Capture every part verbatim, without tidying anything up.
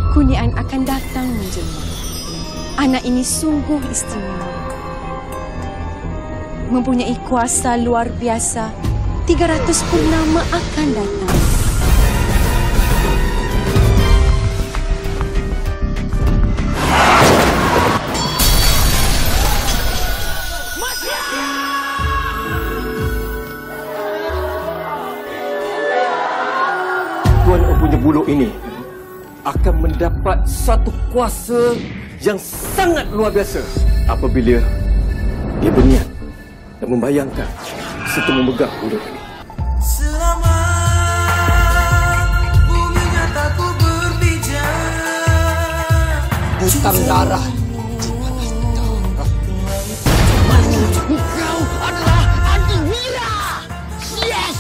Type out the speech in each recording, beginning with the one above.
Kurniaan akan datang menjelma. Anak ini sungguh istimewa. Mempunyai kuasa luar biasa, tiga ratus purnama akan datang. Tuan Empunya Buluh ini akan mendapat satu kuasa yang sangat luar biasa apabila dia berniat dan membayangkan serta memegang buluh ini. Selama buminya tak ku berpijak, Butang darah di panah darah. Kau adalah antiwira. Yes.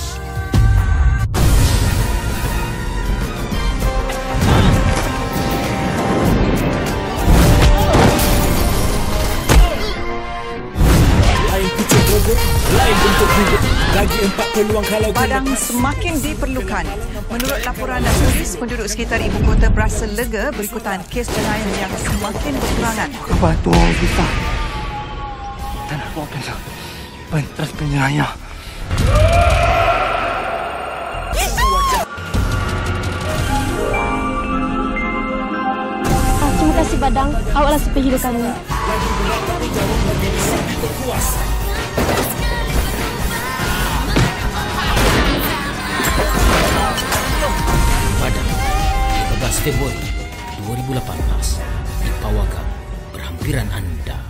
Lain bentuk hidup. Lagi empat peluang kalau Padang semakin diperlukan. Menurut laporan dan polis, penduduk sekitar ibu kota berasa lega berikutan kes jenayah yang semakin berkurangan. Kebantu kita. Dan aku akan pentas penyayang. Ah, terima kasih Badang. Awaklah superhero kami. Pada lima belas Februari dua ribu lapan belas di Pawagam, berhampiran anda.